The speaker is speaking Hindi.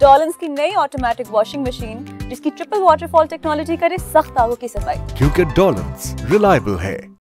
डॉलेंस की नई ऑटोमेटिक वॉशिंग मशीन जिसकी ट्रिपल वाटरफॉल टेक्नोलॉजी करे सख्त आगों की सफाई। क्योंकि डॉलेंस रिलायबल है।